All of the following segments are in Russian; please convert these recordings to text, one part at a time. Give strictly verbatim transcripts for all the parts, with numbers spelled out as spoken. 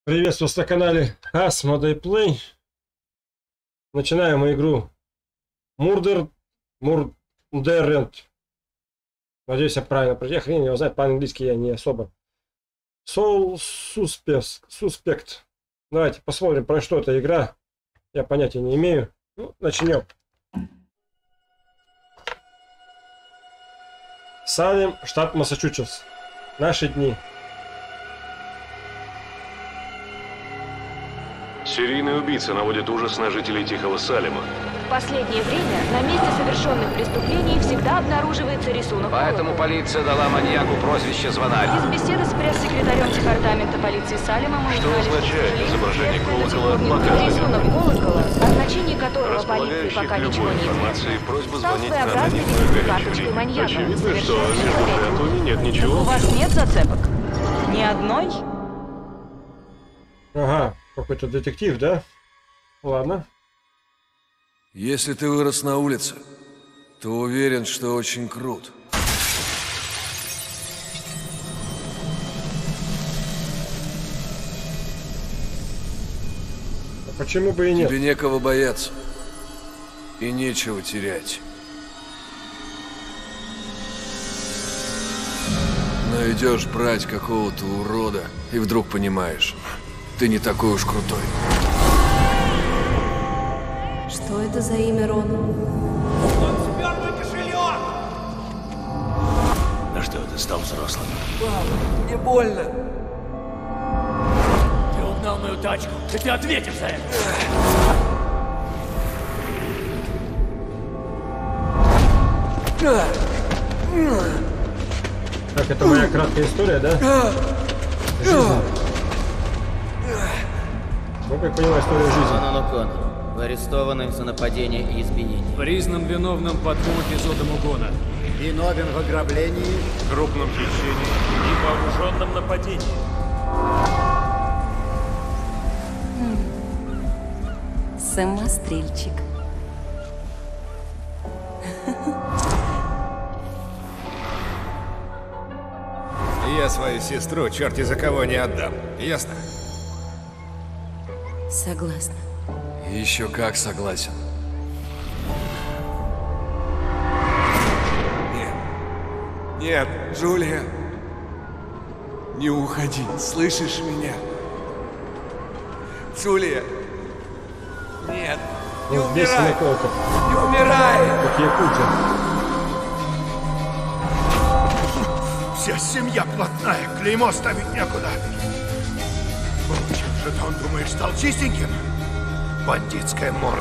Приветствую вас на канале Asmodee Play. Начинаем мы игру Murder Murderant. Надеюсь, я правильно прочитал. Хрен его знает, по-английски я не особо. Soul Suspect. Suspect. Давайте посмотрим, про что эта игра. Я понятия не имею. Ну, начнем. Салем, штат Массачусетс. Наши дни. Серийный убийца наводит ужас на жителей Тихого Салема. В последнее время на месте совершенных преступлений всегда обнаруживается рисунок. Поэтому полиция дала маньяку прозвище «Звонарь». Из беседы с пресс-секретарем департамента полиции Салема мы Что узнали, означает что изображение следствие колокола до сих пор не- показывает? Рисунок колокола, о значении которого полиции Располагающий пока к ничего любой не информации известно, просьба стал звонить на своеобразной анонимную визитной горячую карточкой линию. маньяка. Очевидно, что совершенно между секретно. жертвами нет У ничего. вас нет зацепок? Ни одной? Ага, какой-то детектив, да? Ладно. Если ты вырос на улице, то уверен, что очень крут. А почему бы и нет? Тебе некого бояться. И нечего терять. Но идешь брать какого-то урода, и вдруг понимаешь, ты не такой уж крутой. Что это за имя, Рон? На что ты стал взрослым? Мне больно. Ты угнал мою тачку, и ты ответишь за это! Так, это моя краткая история, да? Жизнь. Ну, как понимаю, история жизни. Конан О'Коннор, вы арестованы за нападение и избиение. Признан виновным по двум эпизодам угона. Виновен в ограблении, Крупном хищении. И вооруженном нападении. Самострельчик. я свою сестру черти за кого не отдам. Ясно? Согласна. Еще как согласен. Нет. Нет, Джулия. Не уходи, слышишь меня? Джулия. Нет. Не Вот бешеный умирай. колокол. Не умирай. Как Якутия. Вся семья плотная, клеймо ставить некуда. Чем же ты, он, думаешь, стал чистеньким? Бандитская морда.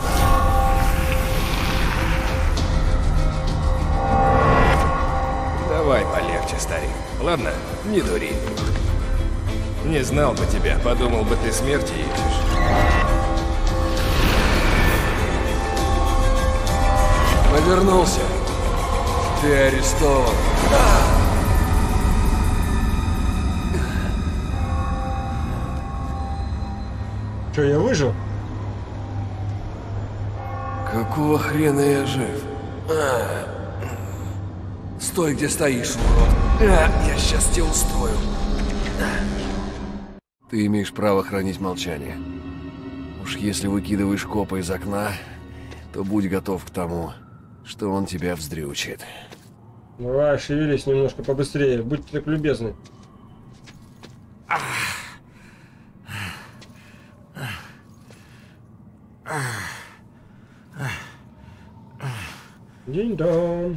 Давай полегче, старик. Ладно, не дури. Не знал бы тебя, подумал бы, ты смерти ищешь. Повернулся. Ты арестован. Че, я выжил? Какого хрена я жив? А. Стой, где стоишь, урод. А, я сейчас тебя устрою. Ты имеешь право хранить молчание. Уж если выкидываешь копа из окна, то будь готов к тому, что он тебя вздрючит. Давай, шевелись немножко побыстрее. Будьте так любезны. Динь-дон.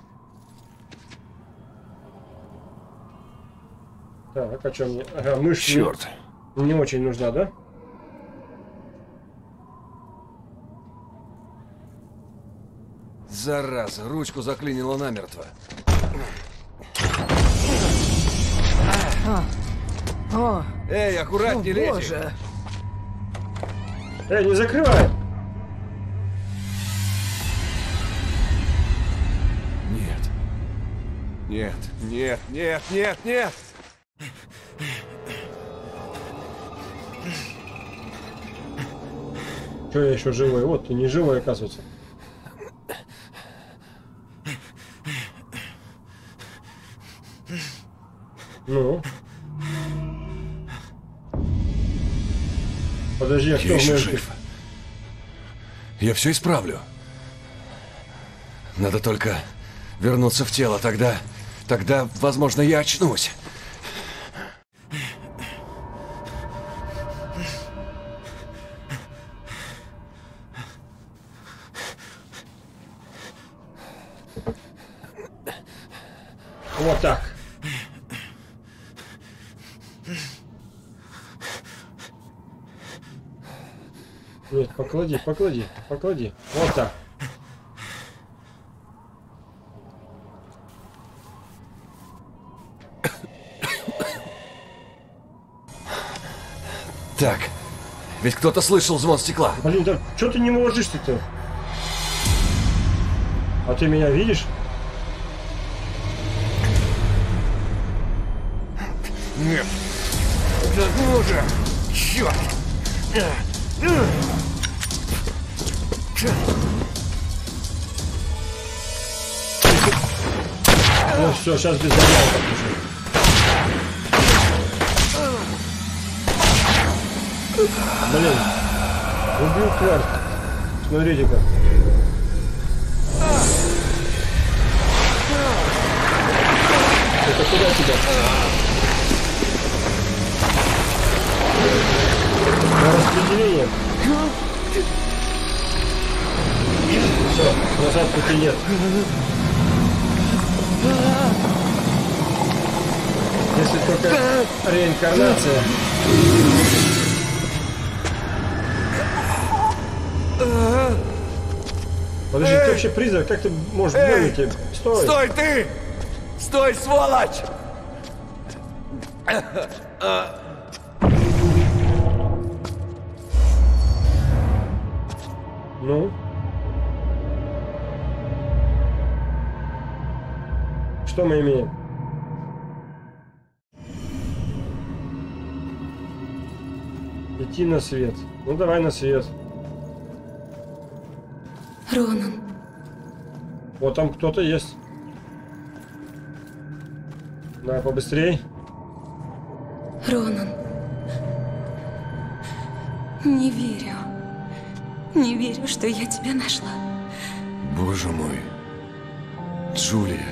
Так, а что мне? Ага, мышь не- Черт. не очень нужна, да? Зараза, ручку заклинило намертво. О, Эй, аккуратнее, леди! Эй, не закрывай! Нет. Нет, нет, нет, нет, нет! Че я еще живой? Вот ты не живой, оказывается. Ну. Подожди, а кто Я еще мертв? жив. Я все исправлю. Надо только вернуться в тело, тогда... Тогда, возможно, я очнусь. Вот так. Нет, поклади, поклади, поклади. Вот так. Так, ведь кто-то слышал звон стекла. Блин, да что ты не можешь ты-то? А ты меня видишь? Нет. Да ну же! Черт! Ну все, сейчас без заряда уже. Блин, убил тварь. Смотрите-ка. Это куда тебя? На распределение. Все, назад пути нет. Если только реинкарнация. Подожди, ты вообще призрак, как ты можешь бегать? Эй, стой! Стой ты! Стой, сволочь! Ну? Что мы имеем? Идти на свет. Ну давай на свет. Ронан. Вот там кто-то есть. Давай побыстрей. Ронан. Не верю. Не верю, что я тебя нашла. Боже мой. Джулия.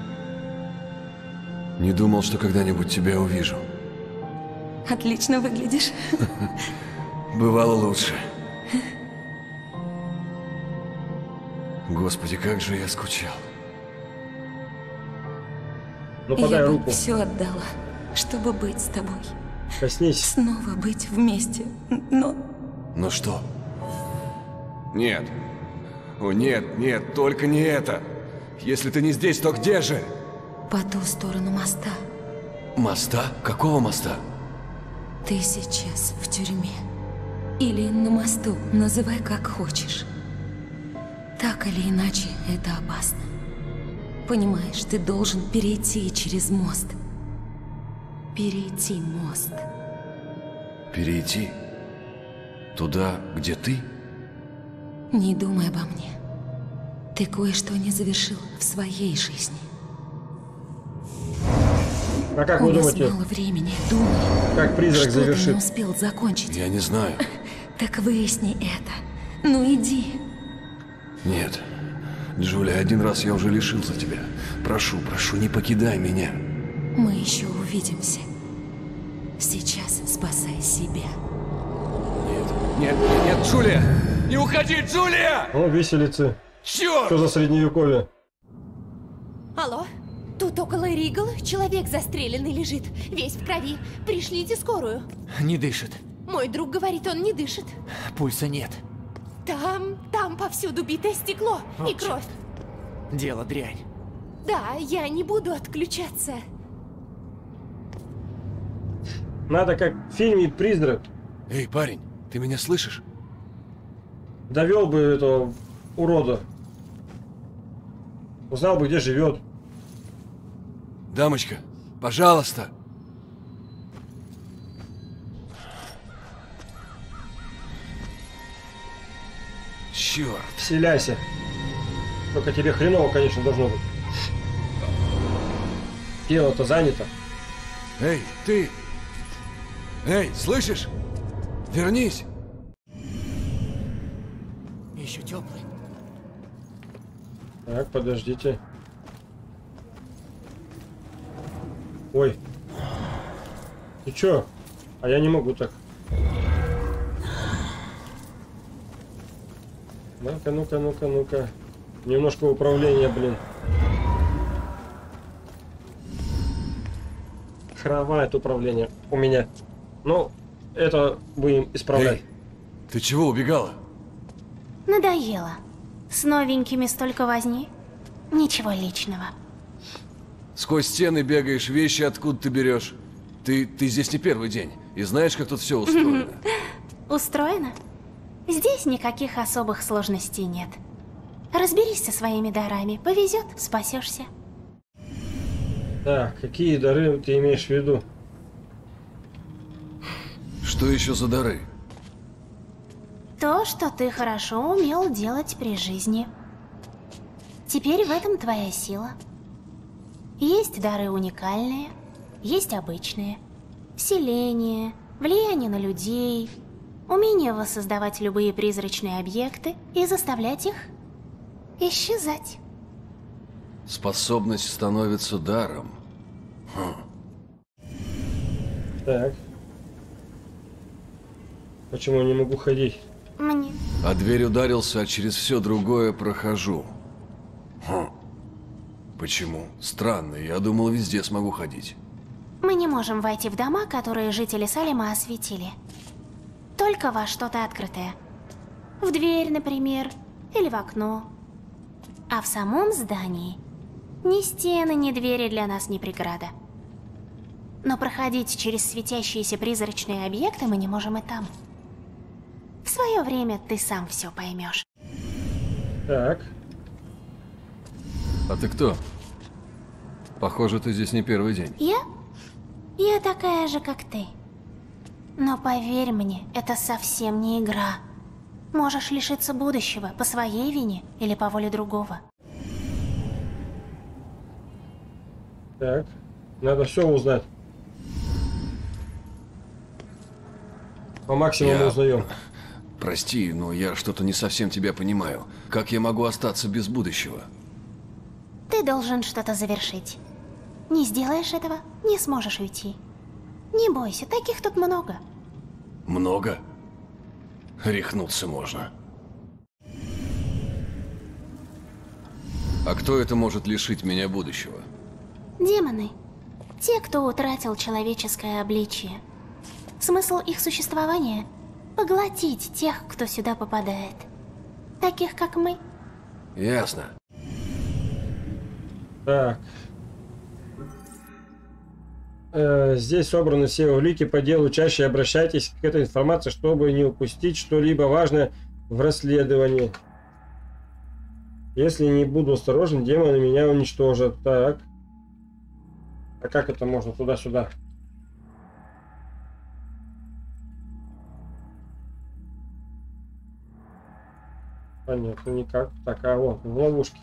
Не думал, что когда-нибудь тебя увижу. Отлично выглядишь. Бывало лучше. Господи, как же я скучал. Ну, подай я руку. бы все отдала, чтобы быть с тобой. Коснись. Снова быть вместе, но... Но что? Нет. О, нет, нет, только не это. Если ты не здесь, то где же? По ту сторону моста. Моста? Какого моста? Ты сейчас в тюрьме. Или на мосту, называй как хочешь. Так или иначе, это опасно. Понимаешь, ты должен перейти через мост. Перейти мост. Перейти? Туда, где ты? Не думай обо мне. Ты кое-что не завершил в своей жизни. А как У вы нас думаете? мало времени, думай. Как призрак что завершит? ты не успел закончить? Я не знаю. Так выясни это. Ну иди. Нет. Джулия, один раз я уже лишился тебя. Прошу, прошу, не покидай меня. Мы еще увидимся. Сейчас спасай себя. Нет, нет, нет, Джулия! Не уходи, Джулия! О, виселицы. Черт! Что за средневековье? Алло? Тут около Ригал человек застреленный лежит, весь в крови. Пришлите скорую. Не дышит. Мой друг говорит, он не дышит. Пульса нет. Там, там повсюду битое стекло Вот и кровь. Дело дрянь. Да, я не буду отключаться. Надо как в фильме «Призрак». Эй, парень, ты меня слышишь? Довел бы этого урода. Узнал бы, где живет. Дамочка, пожалуйста. Черт. Вселяйся. Только тебе хреново, конечно, должно быть. Тело-то занято. Эй, ты! Эй, слышишь? Вернись! теплый. Так, подождите. Ой. Ты чё? А я не могу так. Ну-ка, ну-ка, ну-ка, ну-ка. Немножко управления, блин. Хромает управление у меня. Ну, это будем исправлять. Эй, ты чего убегала? Надоело. С новенькими столько возни. Ничего личного. Сквозь стены бегаешь, вещи откуда ты берешь? Ты, ты здесь не первый день. И знаешь, как тут все устроено? Устроено? Здесь никаких особых сложностей нет. Разберись со своими дарами. Повезет, спасешься. Так, какие дары ты имеешь в виду? Что еще за дары? То, что ты хорошо умел делать при жизни. Теперь в этом твоя сила. Есть дары уникальные, есть обычные. Вселение, влияние на людей, умение воссоздавать любые призрачные объекты и заставлять их исчезать. Способность становится даром. Хм. Так. Почему я не могу ходить? Мне. А дверь ударился, а через все другое прохожу. Хм. Почему? Странно, я думал, везде смогу ходить. Мы не можем войти в дома, которые жители Салема осветили. Только во что-то открытое. В дверь, например, или в окно. А в самом здании ни стены, ни двери для нас не преграда. Но проходить через светящиеся призрачные объекты мы не можем и там. В свое время ты сам все поймешь. Так. А ты кто? Похоже, ты здесь не первый день. Я? Я такая же, как ты. Но поверь мне, это совсем не игра. Можешь лишиться будущего по своей вине или по воле другого. Так. Надо все узнать. По максимуму Я... узнаем. Прости, но я что-то не совсем тебя понимаю. Как я могу остаться без будущего? Ты должен что-то завершить. Не сделаешь этого, не сможешь уйти. Не бойся, таких тут много. Много? Рехнуться можно. А кто это может лишить меня будущего? Демоны. Те, кто утратил человеческое обличие. Смысл их существования — поглотить тех, кто сюда попадает. Таких, как мы. Ясно. Так. Э, здесь собраны все улики по делу. Чаще обращайтесь к этой информации, чтобы не упустить что-либо важное в расследовании. Если не буду осторожен, демоны меня уничтожат. Так. А как это можно туда-сюда? Понятно, никак. Так, а вот, в ловушке.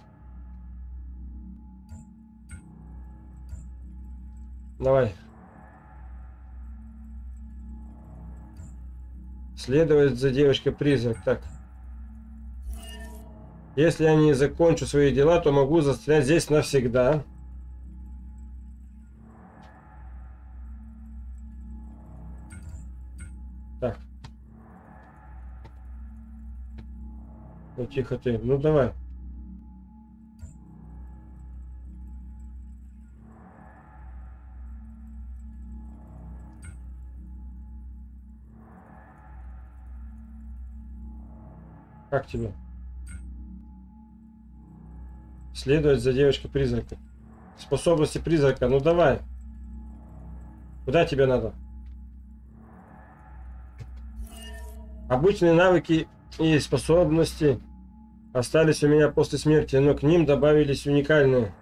Давай. Следовать за девочкой-призрак. Так. Если я не закончу свои дела, то могу застрять здесь навсегда. Так. Ну тихо ты. Ну давай. Как тебе? Следовать за девочкой-призраком. Способности призрака. Ну давай. Куда тебе надо? Обычные навыки и способности остались у меня после смерти, но к ним добавились уникальные.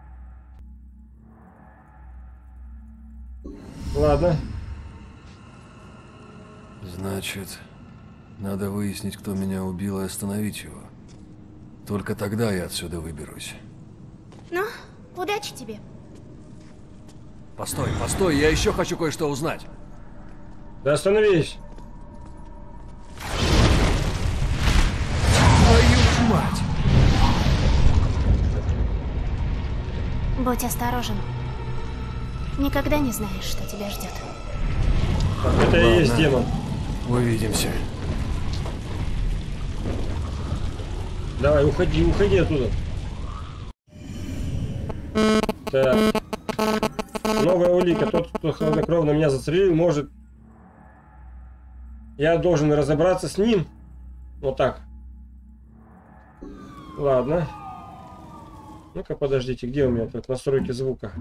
Ладно. Значит, надо выяснить, кто меня убил, и остановить его. Только тогда я отсюда выберусь. Ну, удачи тебе. Постой, постой, я еще хочу кое-что узнать. Да остановись. Твою Будь осторожен. Никогда не знаешь, что тебя ждет. Это и есть демон. Увидимся. Давай, уходи, уходи оттуда. Так. Новая улика. Тот, кто хладнокровно меня застрелил, может... Я должен разобраться с ним. Вот так. Ладно. Ну-ка, подождите, где у меня тут настройки звука?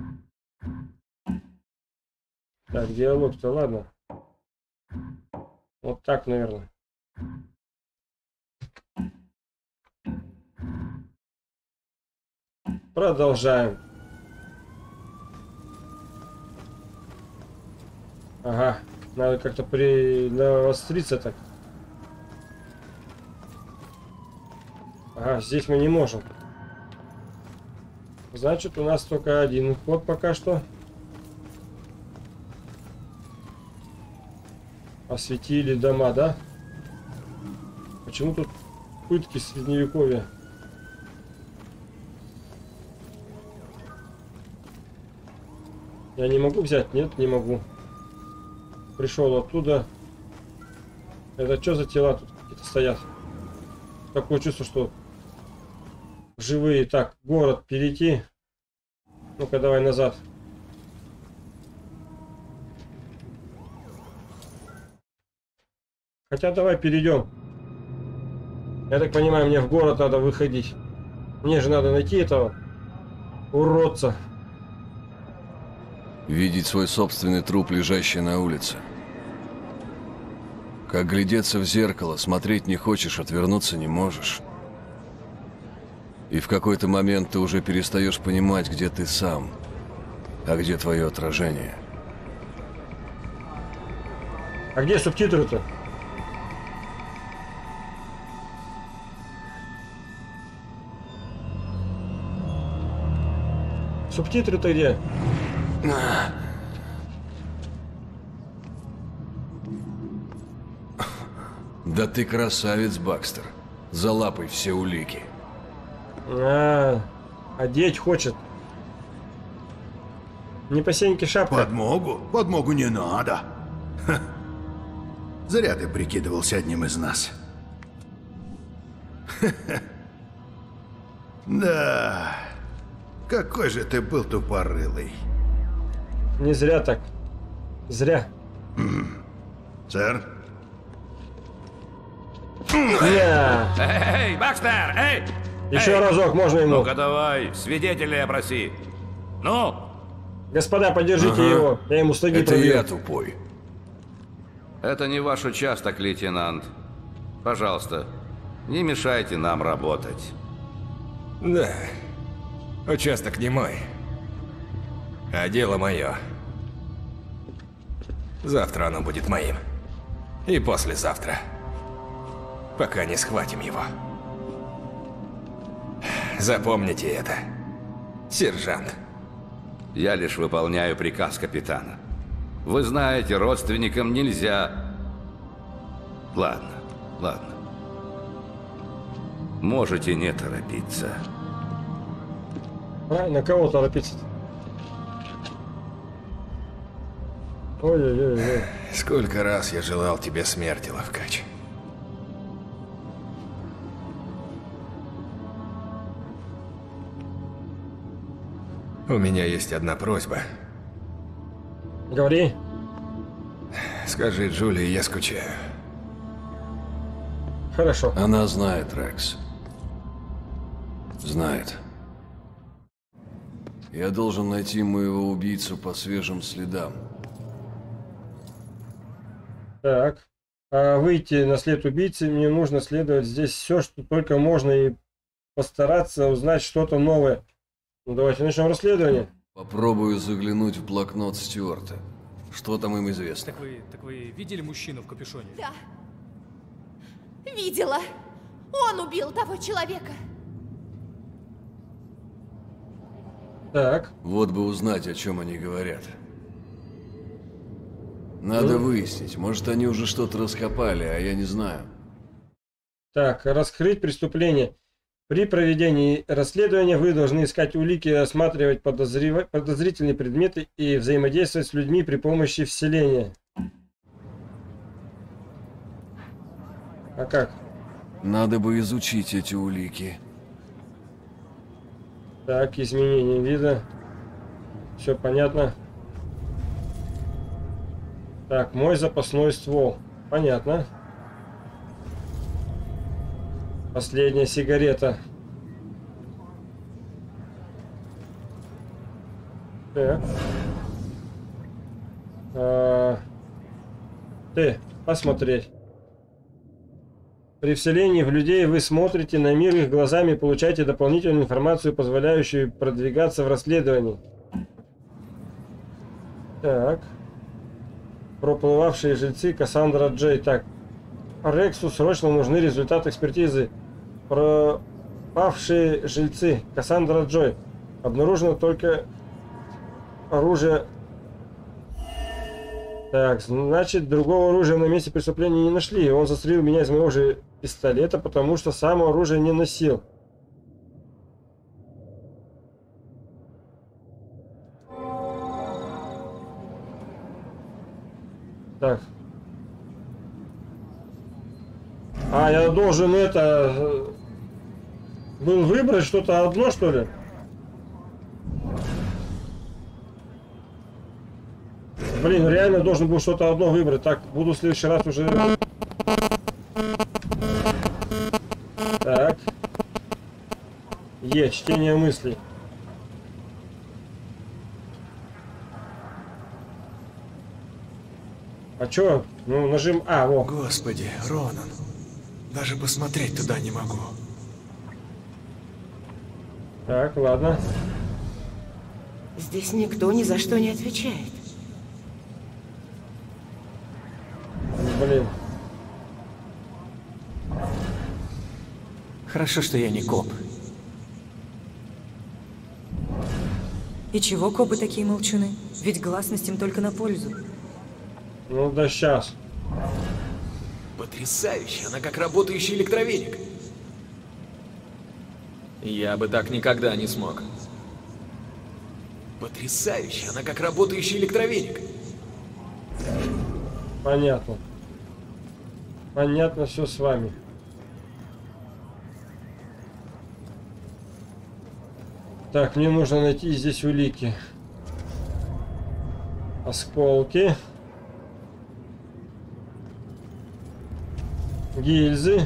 Так, диалог-то, ладно. Вот так, наверное. Продолжаем. Ага, надо как-то при... навостриться так. Ага, здесь мы не можем. Значит, у нас только один ход пока что. Осветили дома, да? Почему тут пытки средневековья? Я не могу взять? Нет, не могу. Пришел оттуда. Это что за тела тут какие-то стоят? Такое чувство, что живые. Так, город перейти. Ну-ка, давай назад. Хотя давай перейдем. Я так понимаю, мне в город надо выходить. Мне же надо найти этого уродца. Видеть свой собственный труп, лежащий на улице. Как глядеться в зеркало, смотреть не хочешь, отвернуться не можешь. И в какой-то момент ты уже перестаешь понимать, где ты сам, а где твое отражение. А где субтитры-то? Субтитры-то где? Да ты красавец, Бакстер. Залапай все улики. А, одеть хочет. Не по сеньке шапка. Подмогу? Подмогу не надо. Ха. Зря ты прикидывался одним из нас. Да. Какой же ты был тупорылый. Не зря так. Зря. Сэр? Yeah. Эй, Бакстер, эй! Еще эй! разок можно ему. Ну-ка давай, свидетелей опроси. Ну? Господа, поддержите ага. его. Я ему стыги Это пробью. я тупой. Это не ваш участок, лейтенант. Пожалуйста, не мешайте нам работать. Да. Участок не мой. А дело мое. Завтра оно будет моим. И послезавтра. Пока не схватим его. Запомните это, сержант. Я лишь выполняю приказ капитана. Вы знаете, родственникам нельзя... Ладно, ладно. Можете не торопиться. А, на кого торопиться-то? Ой-ой-ой. Сколько раз я желал тебе смерти, Лавкач. У меня есть одна просьба. Говори. Скажи Джулии, я скучаю. Хорошо. Она знает, Рекс. Знает. Я должен найти моего убийцу по свежим следам. Так. А выйти на след убийцы, мне нужно следовать здесь все, что только можно, и постараться узнать что-то новое. Ну давайте начнем расследование. Попробую заглянуть в блокнот Стюарта. Что там им известно? Так вы, так вы видели мужчину в капюшоне? Да. Видела. Он убил того человека. Так. Вот бы узнать, о чем они говорят. Надо ну. выяснить. Может, они уже что-то раскопали, а я не знаю. Так, раскрыть преступление. При проведении расследования вы должны искать улики, осматривать подозрев... подозрительные предметы и взаимодействовать с людьми при помощи вселения. А как? Надо бы изучить эти улики. Так, изменение вида. Все понятно. Так, мой запасной ствол. Понятно. Последняя сигарета. Так. А... Ты, посмотреть. При вселении в людей вы смотрите на мир их глазами и получаете дополнительную информацию, позволяющую продвигаться в расследовании. Так. Проплывавшие жильцы Кассандра Джей. Так. Рексу срочно нужны результаты экспертизы. Пропавшие жильцы Кассандра Джой. Обнаружено только оружие. Так, значит, другого оружия на месте преступления не нашли. Он застрелил меня из моего же пистолета, потому что сам оружие не носил. Так. А, я должен это... Был выбрать что-то одно, что ли? Блин, реально должен был что-то одно выбрать. Так, буду в следующий раз уже... Так. Е, чтение мыслей. А чё? Ну, нажим А, во. Господи, Ронан. Даже посмотреть туда не могу. Так, ладно. Здесь никто ни за что не отвечает. Блин. Хорошо, что я не коп. И чего копы такие молчуны? Ведь гласность им только на пользу. Ну да сейчас. Потрясающе, она как работающий электровеник. Я бы так никогда не смог. Потрясающе, она как работающий электровеник. Понятно. Понятно все с вами. Так, мне нужно найти здесь улики. Осколки. Гильзы.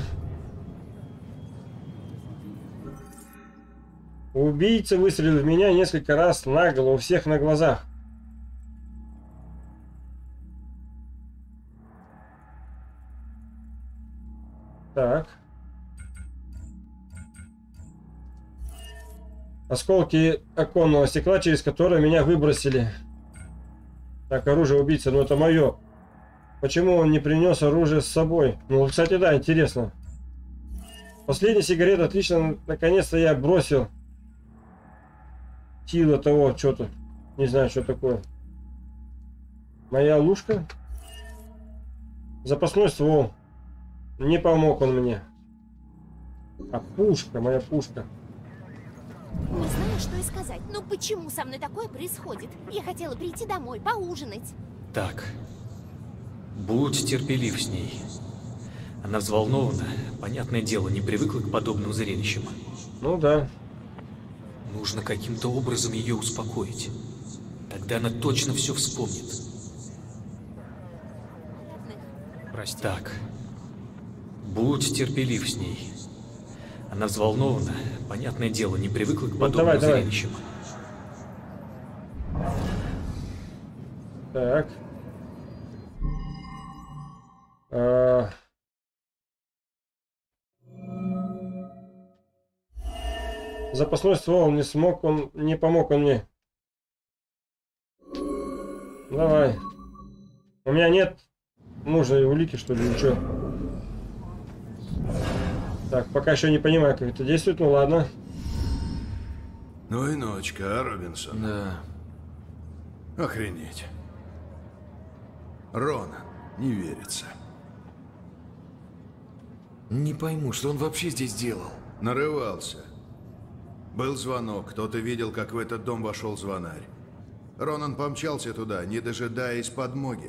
Убийца выстрелил в меня несколько раз наголо, у всех на глазах. Так. Осколки оконного стекла, через которое меня выбросили. Так, оружие убийцы, ну это мое. Почему он не принес оружие с собой? Ну, кстати, да, интересно. Последняя сигарета, отлично, наконец-то я бросил. Сила того, что-то. Не знаю, что такое. Моя лужка. Запасной ствол. Не помог он мне. А пушка, моя пушка. Не знаю, что и сказать. Ну почему со мной такое происходит? Я хотела прийти домой, поужинать. Так. Будь терпелив с ней. Она взволнована. Понятное дело, не привыкла к подобным зрелищам. Ну да. Нужно каким-то образом ее успокоить. Тогда она точно все вспомнит. Прости. Так. Будь терпелив с ней. Она взволнована. Понятное дело, не привыкла к подобным ну, давай, зрелищам. Давай. Так. А... Запасной ствол не смог, он не помог он мне. Давай. У меня нет нужной улики, что ли, ничего. Так, пока еще не понимаю, как это действует, ну ладно. Ну и ночка, а, Робинсон? Да. Охренеть. Ронан, не верится. Не пойму, что он вообще здесь делал. Нарывался. Был звонок, кто-то видел, как в этот дом вошел звонарь. Ронан помчался туда, не дожидаясь подмоги.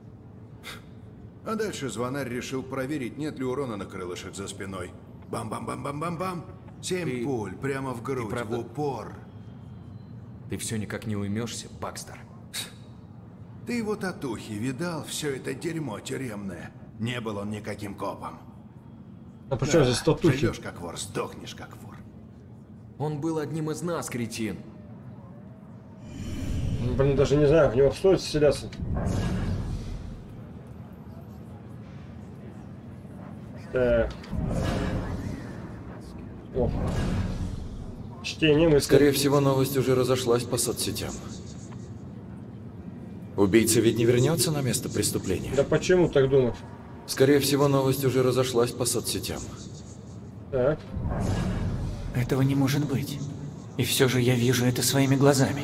А дальше звонарь решил проверить, нет ли у Ронана крылышек за спиной. Бам-бам-бам-бам-бам-бам. Семь Ты... пуль прямо в грудь, правда... в упор. Ты все никак не уймешься, Бакстер. Ты его татухи видал? Все это дерьмо тюремное. Не был он никаким копом. А при чем здесь татухи? Живешь как вор, сдохнешь как вор. Он был одним из нас, кретин. Блин, даже не знаю, в него стоит вселяться. Так. О. Чтение мы... Скорее всего, новость уже разошлась по соцсетям. Убийца ведь не вернется на место преступления? Да почему так думаешь? Скорее всего, новость уже разошлась по соцсетям. Так. Этого не может быть. И все же я вижу это своими глазами.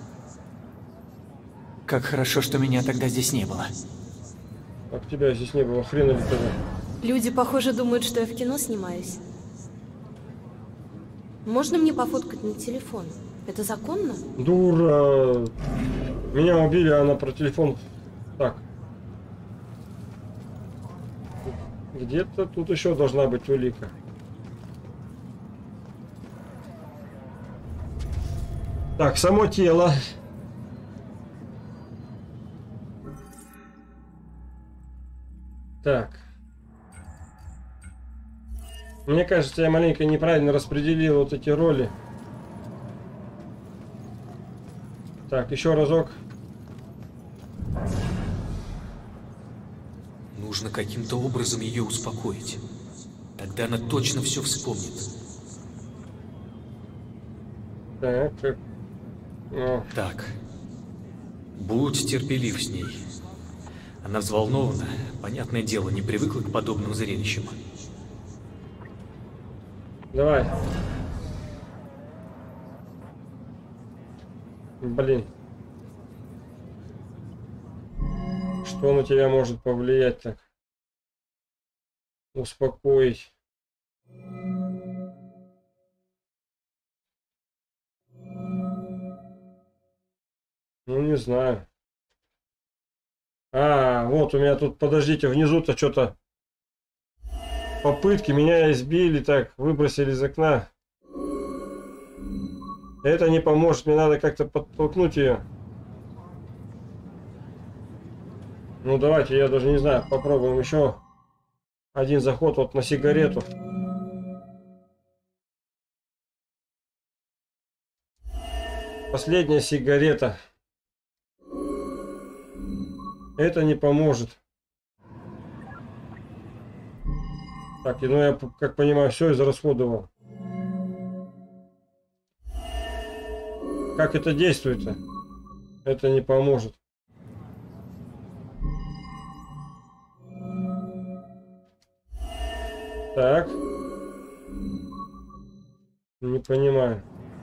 Как хорошо, что меня тогда здесь не было. Как тебя здесь не было, хрена ли тогда? Люди, похоже, думают, что я в кино снимаюсь. Можно мне пофоткать на телефон? Это законно? Дура! Меня убили, а она про телефон... Так. Где-то тут еще должна быть улика. Так, само тело. Так. Мне кажется, я маленько неправильно распределил вот эти роли. Так, еще разок. Нужно каким-то образом ее успокоить. Тогда она точно все вспомнит. Так, как... О. Так. Будь терпелив с ней. Она взволнована, понятное дело, не привыкла к подобным зрелищам. Давай. Блин. Что на тебя может повлиять так? Успокоить. Ну, не знаю. А, вот у меня тут, подождите, внизу-то что-то... Попытки, меня избили, так, выбросили из окна. Это не поможет, мне надо как-то подтолкнуть ее. Ну, давайте, я даже не знаю, попробуем еще один заход вот на сигарету. Последняя сигарета. Это не поможет. Так, ну я, как понимаю, все израсходовал. Как это действует-то? Это не поможет. Так. Не понимаю.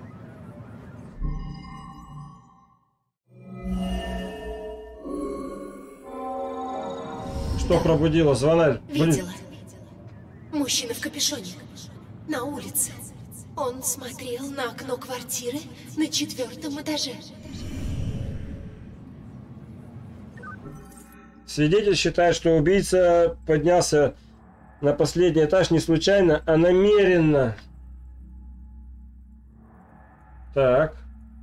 Что пробудило? Звонарь? Видела. Мужчина в капюшоне. На улице. Он смотрел на окно квартиры на четвертом этаже. Свидетель считает, что убийца поднялся на последний этаж не случайно, а намеренно. Так.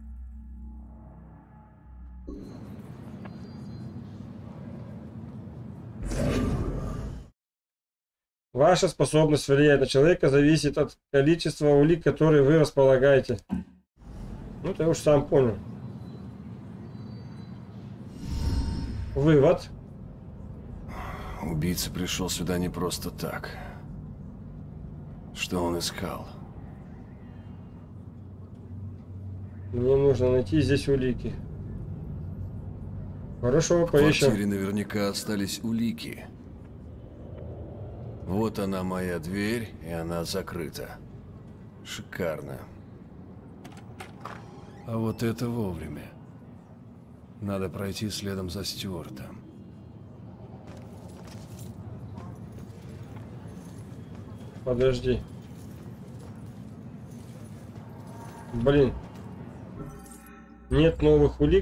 Ваша способность влиять на человека зависит от количества улик, которые вы располагаете. Ну, ты уж сам понял. Вывод. Убийца пришел сюда не просто так. Что он искал? Мне нужно найти здесь улики. Хорошо, В поищем. квартире наверняка остались улики. Вот она, моя дверь, и она закрыта. Шикарно. А вот это вовремя. Надо пройти следом за Стюартом. Подожди. Блин. Нет новых улик.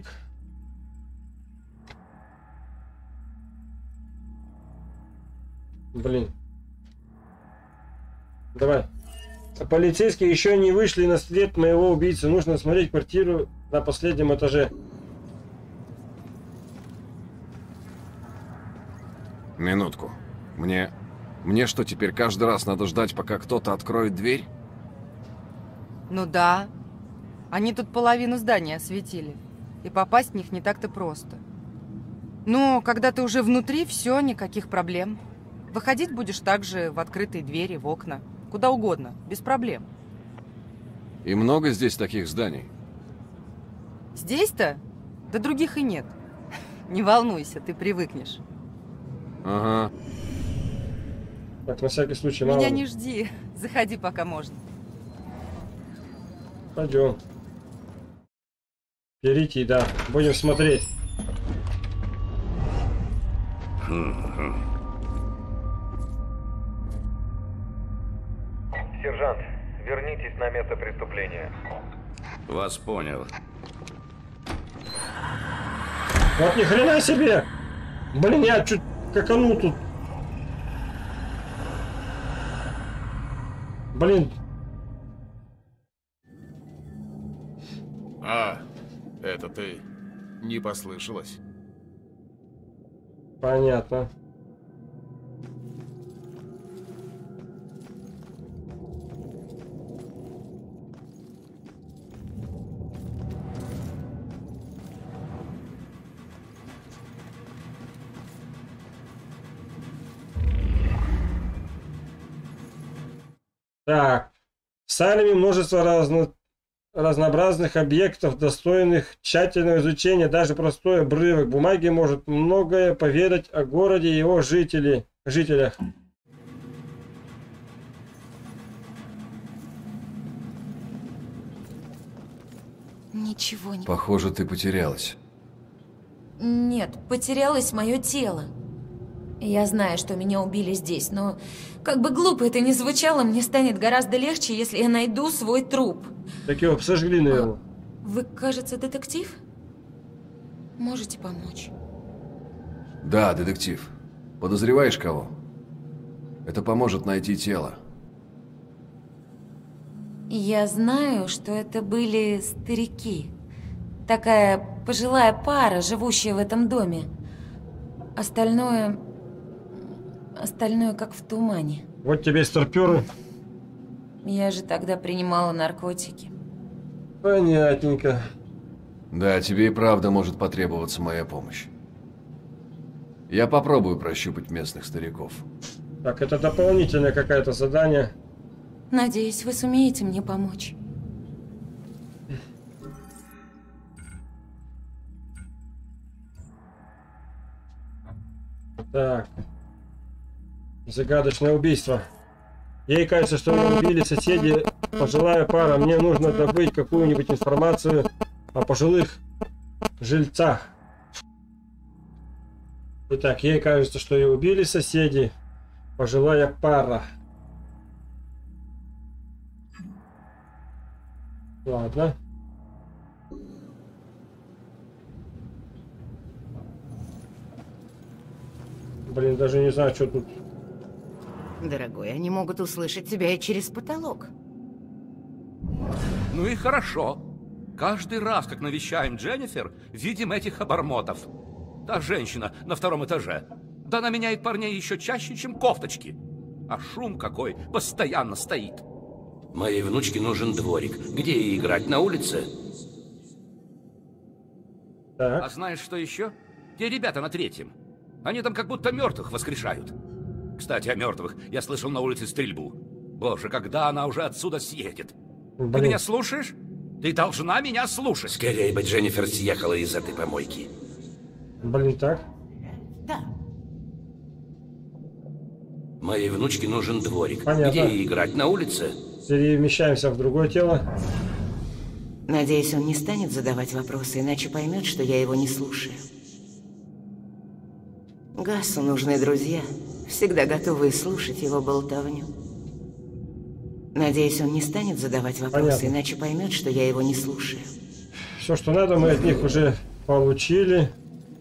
Блин. Давай. Полицейские еще не вышли на след моего убийцы. Нужно смотреть квартиру на последнем этаже. Минутку. Мне... Мне что, теперь каждый раз надо ждать, пока кто-то откроет дверь? Ну да. Они тут половину здания осветили. И попасть в них не так-то просто. Но когда ты уже внутри, все, никаких проблем. Выходить будешь также в открытые двери, в окна. Куда угодно, без проблем. И много здесь таких зданий? Здесь-то? Да других и нет. Не волнуйся, ты привыкнешь. Ага. Так, на всякий случай, Меня мало. не жди. Заходи, пока можно. Пойдем. Перейти, да. Будем смотреть. Сержант, вернитесь на место преступления. Вас понял. Вот ни хрена себе! Блин, я чуть каканул тут. Блин. А, это ты. Не послышалось. Понятно. Так, в Салеме множество разно... разнообразных объектов, достойных тщательного изучения. Даже простой обрывок бумаги может многое поведать о городе и его жителей... жителях. Ничего не... Похоже, ты потерялась. Нет, потерялось мое тело. Я знаю, что меня убили здесь, но как бы глупо это ни звучало, мне станет гораздо легче, если я найду свой труп. Так его сожгли, наверное. А, вы, кажется, детектив? Можете помочь? Да, детектив. Подозреваешь кого? Это поможет найти тело. Я знаю, что это были старики. Такая пожилая пара, живущая в этом доме. Остальное... Остальное как в тумане. Вот тебе и старпёры. Я же тогда принимала наркотики. Понятненько. Да, тебе и правда может потребоваться моя помощь. Я попробую прощупать местных стариков. Так, это дополнительное какое-то задание. Надеюсь, вы сумеете мне помочь. Так. Загадочное убийство. Ей кажется, что ее убили соседи, пожилая пара. Мне нужно добыть какую-нибудь информацию о пожилых жильцах. Итак, ей кажется, что ее убили соседи, пожилая пара. Ладно. Блин, даже не знаю, что тут. Дорогой, они могут услышать тебя и через потолок. Ну и хорошо. Каждый раз, как навещаем Дженнифер, видим этих обормотов. Та женщина на втором этаже. Да она меняет парней еще чаще, чем кофточки. А шум какой постоянно стоит. Моей внучке нужен дворик. Где ей играть, на улице? Так. А знаешь, что еще? Те ребята на третьем. Они там как будто мертвых воскрешают. Кстати, о мертвых. Я слышал на улице стрельбу. Боже, когда она уже отсюда съедет? Блин. Ты меня слушаешь? Ты должна меня слушать. Скорее бы Дженнифер съехала из этой помойки. Блин, так. Да. Моей внучке нужен дворик. Понятно. Где ей играть, на улице? Перемещаемся в другое тело. Надеюсь, он не станет задавать вопросы, иначе поймет, что я его не слушаю. Гассу нужны друзья, всегда готовые слушать его болтовню. Надеюсь, он не станет задавать вопросы, Понятно. иначе поймет, что я его не слушаю. Все, что надо, мы от них уже получили.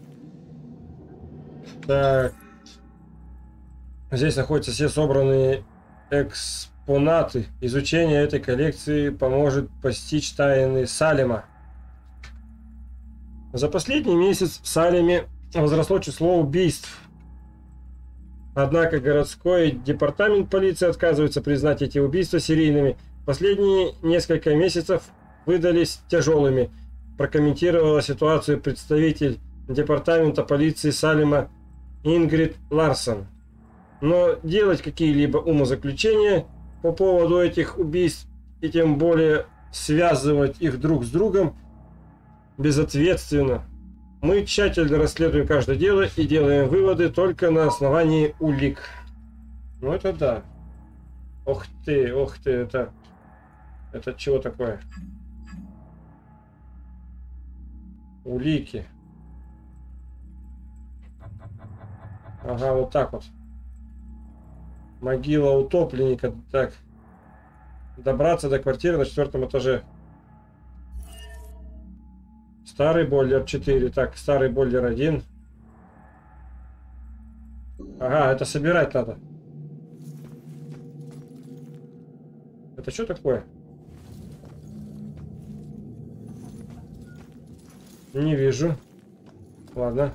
Так. Здесь находятся все собранные экспонаты. Изучение этой коллекции поможет постичь тайны Салема. За последний месяц в Салеме возросло число убийств. Однако городской департамент полиции отказывается признать эти убийства серийными. Последние несколько месяцев выдались тяжелыми, прокомментировала ситуацию представитель департамента полиции Салема Ингрид Ларсон. Но делать какие-либо умозаключения по поводу этих убийств и тем более связывать их друг с другом безответственно. Мы тщательно расследуем каждое дело и делаем выводы только на основании улик. Ну это да. Ох ты, ох ты, это... Это чего такое? Улики. Ага, вот так вот. Могила утопленника. Так. Добраться до квартиры на четвертом этаже. Старый бойлер четыре. Так, старый бойлер один. Ага, это собирать надо. Это что такое? Не вижу. Ладно.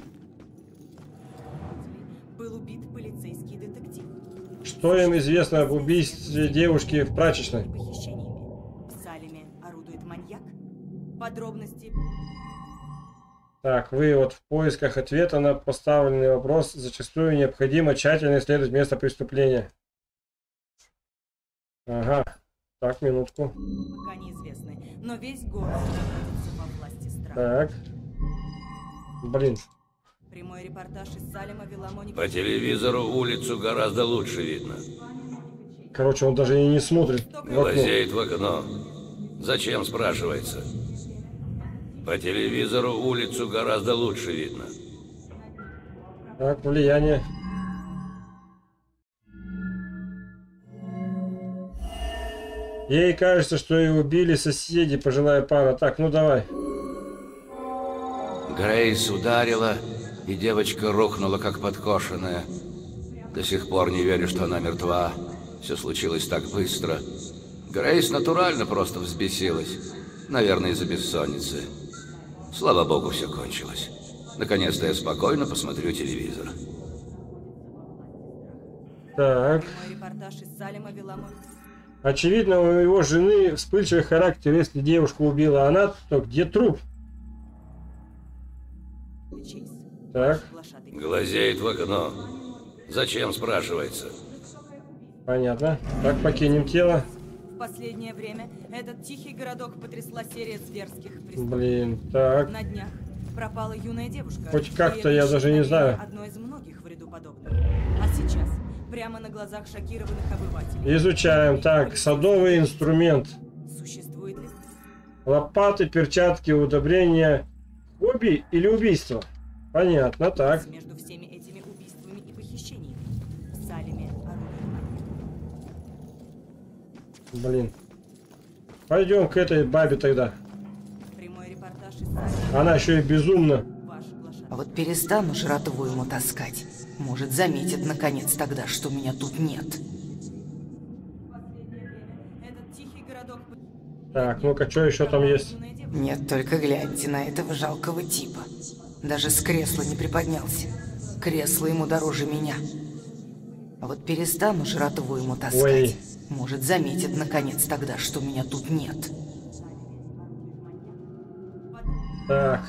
Был убит полицейский детектив. Что им известно об убийстве девушки в прачечной? В Салеме орудует маньяк. Подробности. Так, вывод. В поисках ответа на поставленный вопрос зачастую необходимо тщательно исследовать место преступления. Ага. Так, минутку. Пока неизвестны, но весь город находится во власти страха. Так. Блин. Прямой репортаж из Салема вела Моника. По телевизору улицу гораздо лучше видно. Короче, он даже и не смотрит в окно. Глазеет в окно. Зачем, спрашивается? По телевизору улицу гораздо лучше видно. Так, влияние. Ей кажется, что и убили соседи, пожилая пара. Так, ну давай. Грейс ударила, и девочка рухнула, как подкошенная. До сих пор не верю, что она мертва. Все случилось так быстро. Грейс натурально просто взбесилась. Наверное, из-за бессонницы. Слава богу, все кончилось. Наконец-то я спокойно посмотрю телевизор. Так. Репортаж из Салема вела Моника. Очевидно, у его жены вспыльчивый характер. Если девушку убила она, то где труп? Так. Глазеет в окно. Зачем, спрашивается? Понятно. Так, покинем тело. В последнее время этот тихий городок потрясла серия зверских преступлений. Блин, так. На днях пропала юная девушка. Хоть как-то я даже не знаю. Одно из многих в ряду подобных. А сейчас, прямо на глазах шокированных обывателей. Изучаем. Так, садовый инструмент. Существует ли? Лопаты, перчатки, удобрения. Хобби или убийство? Понятно, так. Между всеми этими убийствами и похищениями в Салеме орудует. Блин. Пойдем к этой бабе тогда. Прямой репортаж из Салема. Она еще и безумна. А вот перестану жратву ему таскать. Может, заметит наконец тогда, что меня тут нет. Этот тихий городок. Так, ну-ка, что еще там есть? Нет, только гляньте на этого жалкого типа. Даже с кресла не приподнялся. Кресло ему дороже меня. А вот перестану жратву ему таскать. Ой. Может, заметит наконец тогда, что меня тут нет. Так.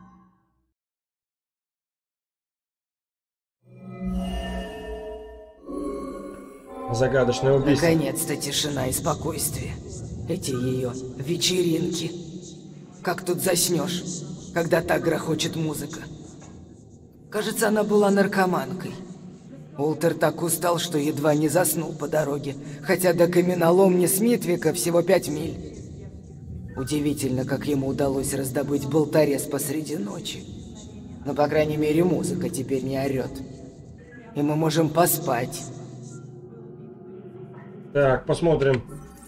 Загадочное убийство. Наконец-то тишина и спокойствие. Эти ее вечеринки. Как тут заснешь, когда так грохочет музыка? Кажется, она была наркоманкой. Уолтер так устал, что едва не заснул по дороге, хотя до каменоломни Смитвика всего пять миль. Удивительно, как ему удалось раздобыть болторез посреди ночи. Но, по крайней мере, музыка теперь не орет. И мы можем поспать. Так, посмотрим.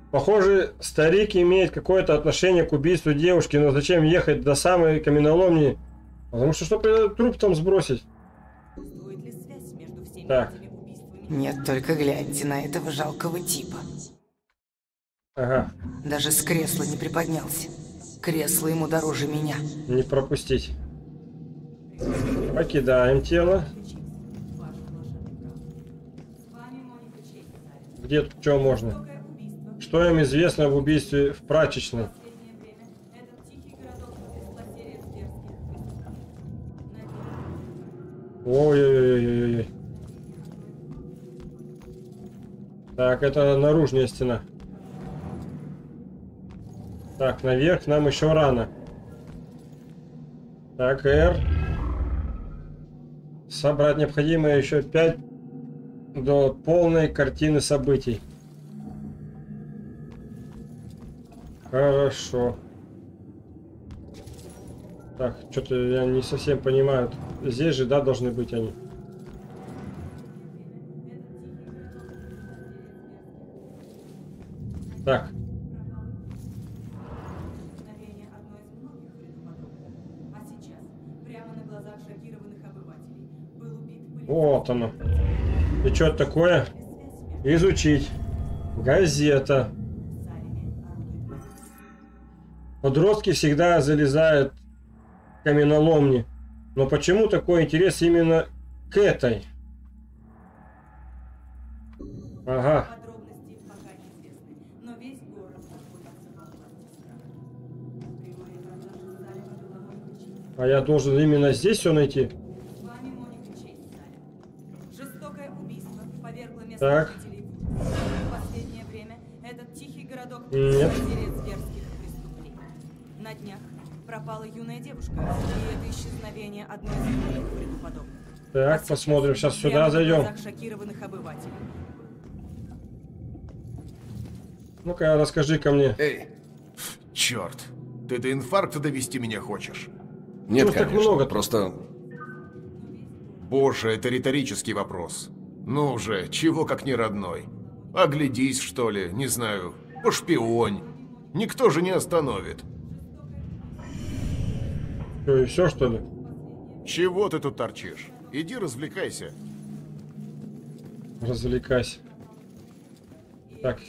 Похоже, старик имеет какое-то отношение к убийству девушки, но зачем ехать до самой каменоломни? Потому что чтобы труп там сбросить. Так. Нет, только гляньте на этого жалкого типа. Ага. Даже с кресла не приподнялся. Кресло ему дороже меня. Не пропустить. Покидаем тело. Где тут что можно? Что им известно об убийстве в прачечной? Ой-ой-ой-ой-ой. Так, это наружная стена. Так, наверх нам еще рано. Так, R. Собрать необходимо еще пять до полной картины событий. Хорошо. Так, что-то я не совсем понимаю. Здесь же, да, должны быть они. Так. Вот оно. И что это такое? Изучить. Газета. Подростки всегда залезают в каменоломни. Но почему такой интерес именно к этой? Ага. А я должен именно здесь все найти? Так. Нет. На днях пропала юная девушка, и это исчезновение одной из многих предуподобных. Так, посмотрим, сейчас сюда зайдем. Ну-ка, расскажи-ка мне. Эй, черт, ты до инфаркта довести меня хочешь? Нет, ну, конечно, так много. Просто... Боже, это риторический вопрос. Ну же, чего как не родной? Оглядись, что ли, не знаю, пошпионь. Никто же не остановит. Что, и все, что ли? Чего ты тут торчишь? Иди развлекайся. Развлекайся. Так.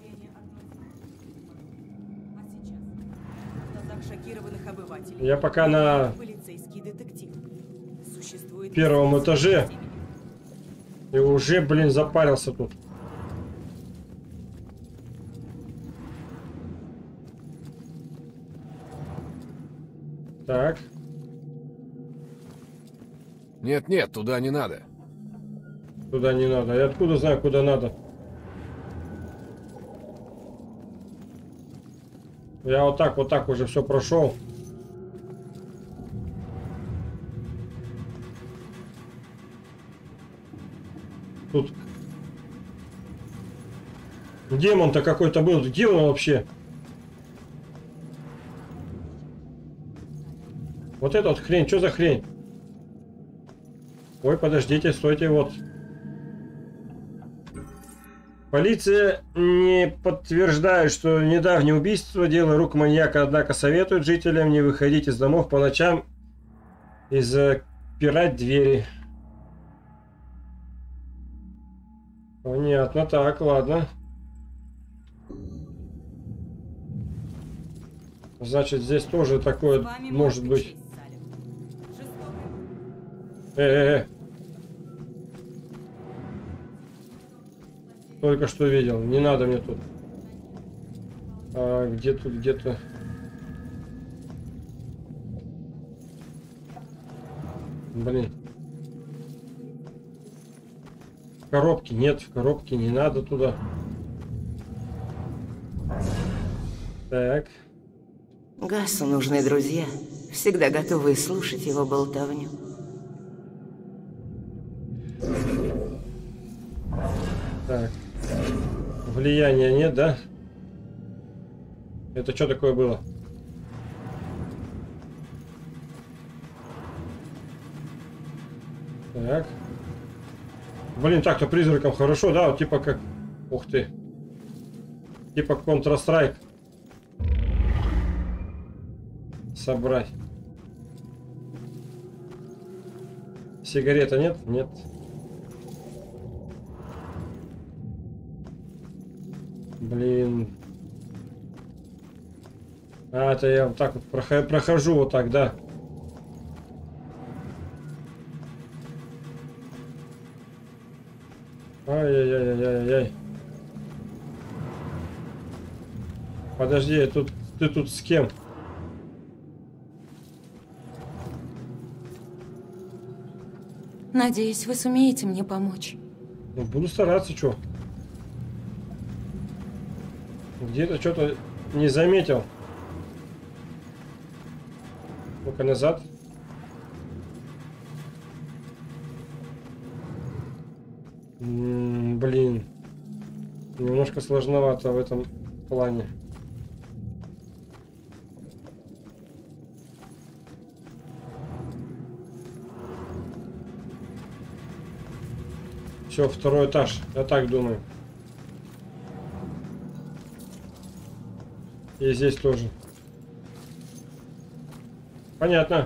Я пока на первом этаже. И уже, блин, запарился тут. Так. Нет, нет, туда не надо. Туда не надо. Я откуда знаю, куда надо? Я вот так, вот так уже все прошел. Тут демон-то какой-то был. Где он вообще? Вот эта вот хрень. Что за хрень? Ой, подождите, стойте, вот. Полиция не подтверждает, что недавнее убийство – дело рук маньяка, однако советует жителям не выходить из домов по ночам и запирать двери. Понятно, так, ладно. Значит, здесь тоже такое может быть. Э-э-э. Только что видел. Не надо мне тут. А, где тут, где-то. Блин. В коробке. Нет, в коробке не надо туда. Так. Гасу нужны друзья, всегда готовы слушать его болтовню. Так. Влияния нет, да? Это что такое было? Так. Блин, так-то призраком хорошо, да? Вот типа как... Ух ты. Типа Counter-Strike. Собрать. Сигарета нет? Нет. Блин. А, это я вот так вот прохожу вот так, да. Ай-яй-яй-яй-яй. Подожди, я тут, ты тут с кем? Надеюсь, вы сумеете мне помочь. Ну, буду стараться, что? Где-то что-то не заметил. Ну-ка, назад. М-м, блин. Немножко сложновато в этом плане. Все, второй этаж. Я так думаю. И здесь тоже. Понятно.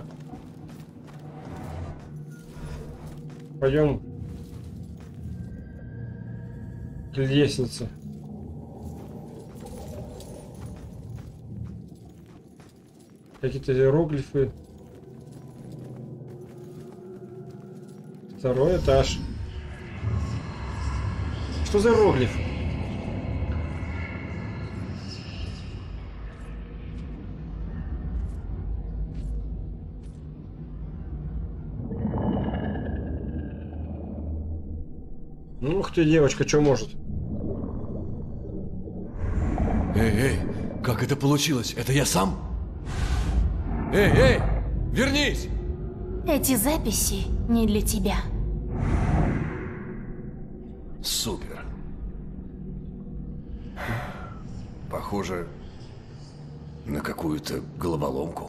Пойдем к лестнице. Какие-то иероглифы. Второй этаж. Что за иероглиф? Ну, ух ты, девочка, что может? Эй, эй, как это получилось? Это я сам? Эй, эй, вернись! Эти записи не для тебя. Супер. Похоже на какую-то головоломку.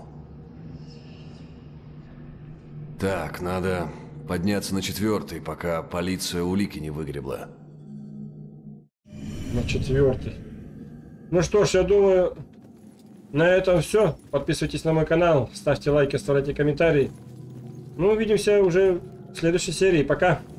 Так, надо подняться на четвертый, пока полиция улики не выгребла. На четвертый. Ну что ж, я думаю, на этом все. Подписывайтесь на мой канал, ставьте лайки, оставляйте комментарии. Ну, увидимся уже в следующей серии. Пока!